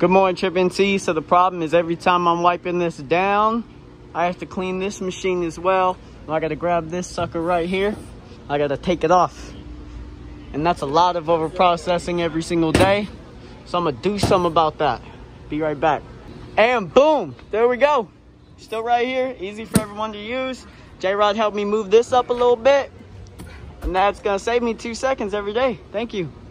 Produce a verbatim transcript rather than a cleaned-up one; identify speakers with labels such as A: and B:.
A: Good morning, Trip N C. So the problem is every time I'm wiping this down, I have to clean this machine as well. I gotta grab this sucker right here. I gotta take it off. And that's a lot of over processing every single day. So I'm gonna do something about that. Be right back. And boom, there we go. Still right here, easy for everyone to use. J-Rod helped me move this up a little bit. And that's gonna save me two seconds every day. Thank you.